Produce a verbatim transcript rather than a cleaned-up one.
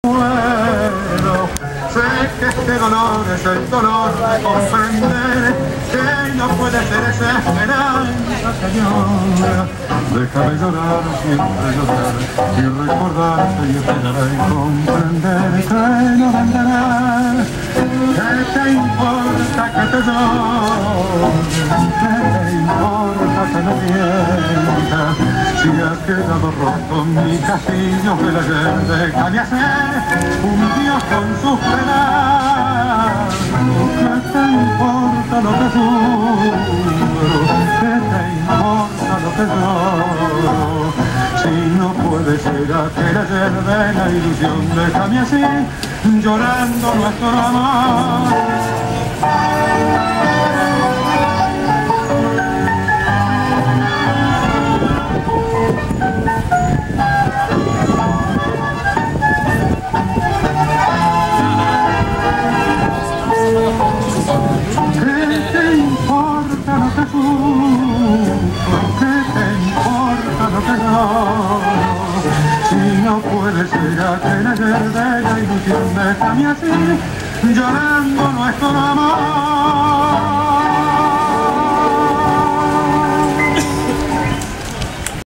Bueno, sé que este dolor es el dolor de comprender que no puede ser esa esperanza que llora. Déjame llorar, siempre llorar y recordarte y esperar y comprender que no vendrá. ¿Qué te importa que te llore? ¿Qué te importa que me mienta? Si ha quedado roto mi castillo que la ayer, déjame hacer un dios con sus penas. ¿Qué te importa lo que sufro? ¿Qué te importa lo que lloro? Si no puede ser aquel ayer de la ilusión, déjame así, llorando nuestro amor. No puede ser aquel ayer de la ilusión, déjame así, llorando nuestro amor.